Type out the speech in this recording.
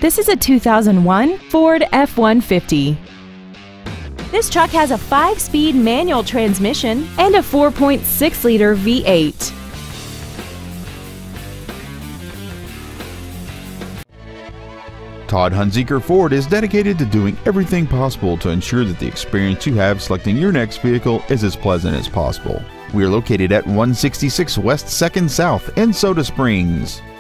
This is a 2001 Ford F-150. This truck has a 5-speed manual transmission and a 4.6-liter V8. Todd Hunzeker Ford is dedicated to doing everything possible to ensure that the experience you have selecting your next vehicle is as pleasant as possible. We are located at 166 West 2nd South in Soda Springs.